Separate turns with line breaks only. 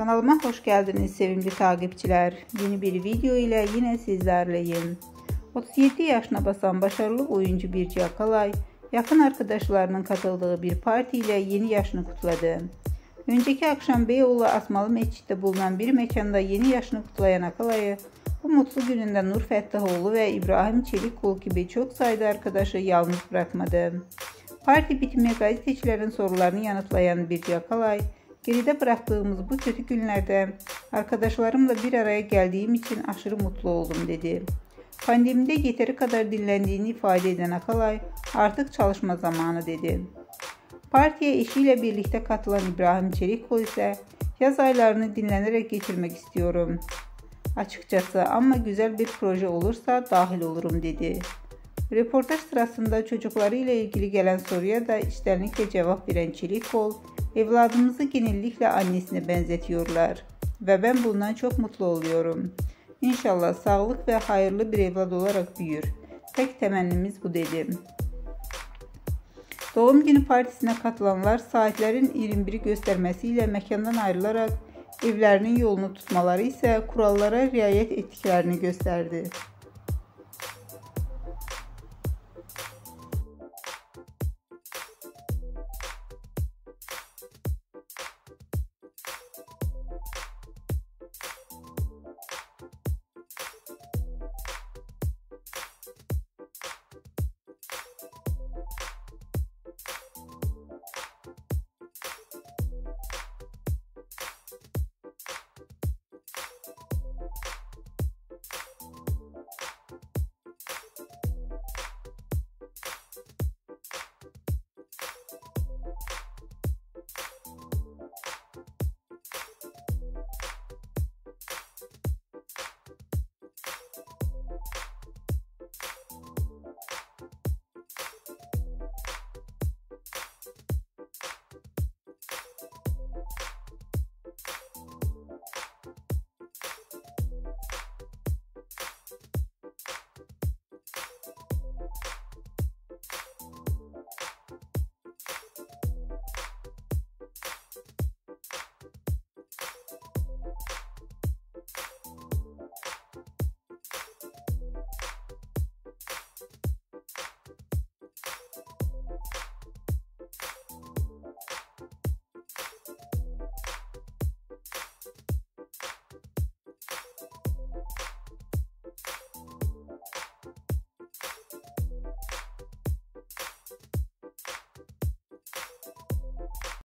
Kanalıma hoş geldiniz sevimli takipçiler. Yeni bir video ile yine sizlerleyim. 37 yaşına basan başarılı oyuncu Birce Akalay, yakın arkadaşlarının katıldığı bir parti ile yeni yaşını kutladı. Önceki akşam Beyoğlu Asmalı Mescid'de bulunan bir mekanda yeni yaşını kutlayan Akalay'ı, bu mutlu gününde Nur Fettahoğlu ve İbrahim Çelikkol gibi çok sayıda arkadaşı yalnız bırakmadı. Parti bitimi gazetecilerin sorularını yanıtlayan Birce Akalay, "Geride bıraktığımız bu kötü günlerde arkadaşlarımla bir araya geldiğim için aşırı mutlu oldum" dedi. Pandemide yeteri kadar dinlendiğini ifade eden Akalay, "Artık çalışma zamanı" dedi. Partiye eşiyle birlikte katılan İbrahim Çelikkol ise, "Yaz aylarını dinlenerek geçirmek istiyorum açıkçası, ama güzel bir proje olursa dahil olurum" dedi. Röportaj sırasında çocukları ile ilgili gelen soruya da içtenlikle cevap veren Çelikkol, "Evladımızı genellikle annesine benzetiyorlar ve ben bundan çok mutlu oluyorum. İnşallah sağlık ve hayırlı bir evlat olarak büyür. Tek temennimiz bu" dedi. Doğum günü partisine katılanlar saatlerin 21'i göstermesiyle mekandan ayrılarak evlerinin yolunu tutmaları ise kurallara riayet ettiklerini gösterdi.